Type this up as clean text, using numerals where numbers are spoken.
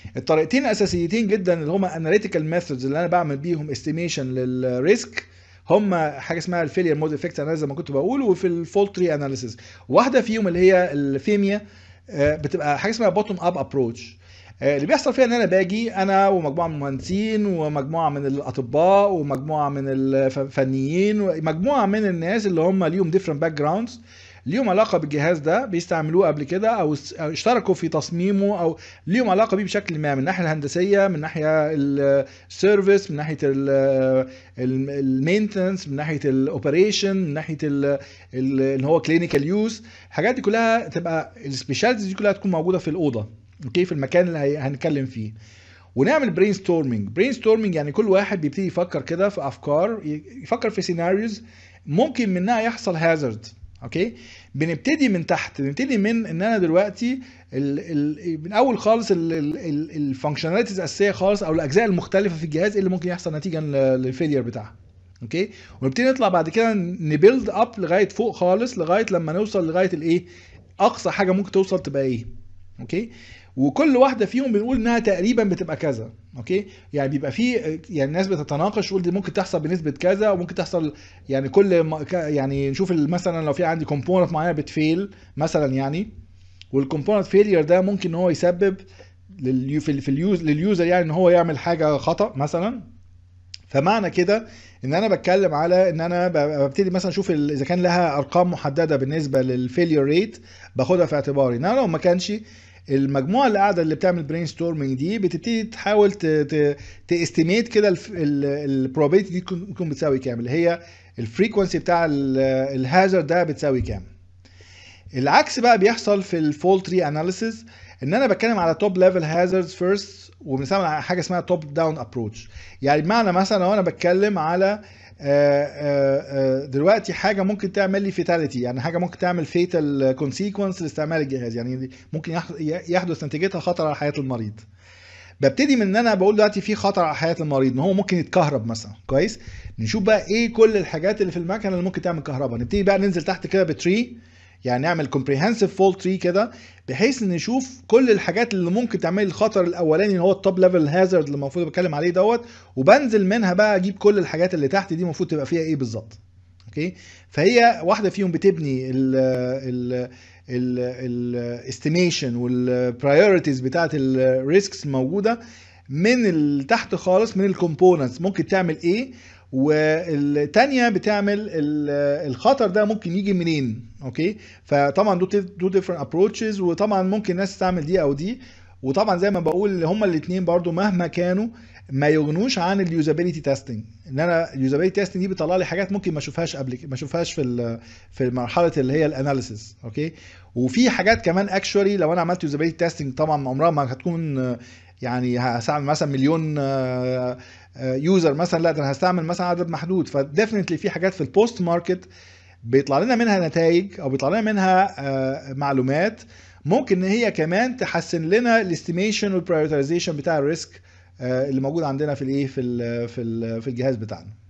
الطريقتين الاساسيتين جدا اللي هما اناليتيكال ميثودز اللي انا بعمل بيهم استيميشن للريسك، هما حاجه اسمها الفيلير مود افكت اناليسيس زي ما كنت بقول، وفي الفولت تري اناليسيس. واحده فيهم اللي هي الفيميا بتبقى حاجه اسمها بوتوم اب ابروتش. اللي بيحصل فيها ان انا باجي انا ومجموعه من المهندسين ومجموعه من الاطباء ومجموعه من الفنيين ومجموعه من الناس اللي هم ليهم different backgrounds، ليهم علاقه بالجهاز ده، بيستعملوه قبل كده او اشتركوا في تصميمه او ليهم علاقه بيه بشكل ما، من الناحيه الهندسيه، من ناحيه السيرفيس، من ناحيه المينتنس، من ناحيه الاوبريشن، من ناحيه اللي هو كلينيكال يوز. الحاجات دي كلها تبقى السبيشاليتيز دي كلها تكون موجوده في الاوضه، اوكي، في المكان اللي هنتكلم فيه. ونعمل برين ستورمنج. برين ستورمنج يعني كل واحد بيبتدي يفكر كده في افكار، يفكر في سيناريوز ممكن منها يحصل هازارد. اوكي، بنبتدي من تحت، بنبتدي من ان انا دلوقتي من اول خالص الفانكشناليتيز الاساسيه خالص او الاجزاء المختلفه في الجهاز اللي ممكن يحصل نتيجه للفيلير بتاعها. اوكي، ونبتدي نطلع بعد كده نبيلد اب لغايه فوق خالص، لغايه لما نوصل لغايه الايه، اقصى حاجه ممكن توصل تبقى ايه. اوكي، وكل واحده فيهم بنقول انها تقريبا بتبقى كذا. اوكي، يعني بيبقى في يعني الناس بتتناقش تقول دي ممكن تحصل بنسبه كذا وممكن تحصل، يعني كل يعني نشوف مثلا لو في عندي كومبوننت معينه بتفيل مثلا يعني، والكومبوننت فيلير ده ممكن ان هو يسبب لليوزر يعني ان هو يعمل حاجه خطا مثلا. فمعنى كده ان انا بتكلم على ان انا ببتدي مثلا اشوف اذا كان لها ارقام محدده بالنسبه للفيلير ريت، باخدها في اعتباري. ان انا لو ما كانش، المجموعه اللي قاعده اللي بتعمل برين ستورمنج دي بتبتدي تحاول تاستيميت كده البروبابيلتي دي تكون بتساوي كام، اللي هي الفريكونسي بتاع الهازارد ده بتساوي كام. العكس بقى بيحصل في الفولت تري اناليسيس، ان انا بتكلم على توب ليفل هازاردز فيرست، وبنستعمل حاجه اسمها توب داون ابروتش. يعني بمعنى مثلا لو انا بتكلم على دلوقتي حاجه ممكن تعمل لي فيتاليتي، يعني حاجه ممكن تعمل فيتال كونسيكونس لاستعمال الجهاز، يعني ممكن يحدث نتيجتها خطر على حياه المريض. ببتدي من ان انا بقول دلوقتي في خطر على حياه المريض، ان هو ممكن يتكهرب مثلا، كويس. نشوف بقى ايه كل الحاجات اللي في المكنه اللي ممكن تعمل كهرباء، نبتدي بقى ننزل تحت كده بتري، يعني نعمل كومبريهنسيف فولت تري كده، بحيث ان نشوف كل الحاجات اللي ممكن تعمل الخطر الاولاني اللي هو التوب ليفل هازارد اللي المفروض بتكلم عليه دوت، وبنزل منها بقى اجيب كل الحاجات اللي تحت دي المفروض تبقى فيها ايه بالظبط. اوكي، فهي واحده فيهم بتبني ال الاستيميشن والبرايورتيز بتاعت الريسكس موجوده من تحت خالص، من الكومبوننتس ممكن تعمل ايه، والتانية بتعمل الخطر ده ممكن يجي منين. اوكي، فطبعا دو ديفرنت ابروتشز، وطبعا ممكن ناس تستعمل دي او دي، وطبعا زي ما بقول هما الاثنين برضو مهما كانوا ما يغنوش عن اليوزابيليتي تيستنج. ان انا اليوزابيليتي تيستنج دي بيطلع لي حاجات ممكن ما اشوفهاش قبل، ما اشوفهاش في مرحله اللي هي الاناليسيس. اوكي، وفي حاجات كمان اكشولي لو انا عملت يوزابيليتي تيستنج طبعا عمرها ما هتكون يعني هستعمل مثلا مليون يوزر مثلا، لا ده انا هستعمل مثلا عدد محدود. فديفنتلي في حاجات في البوست ماركت بيطلع لنا منها نتائج او بيطلع لنا منها معلومات ممكن ان هي كمان تحسن لنا الاستيميشن والبرايورتيزيشن بتاع الريسك اللي موجود عندنا في الايه في الجهاز بتاعنا.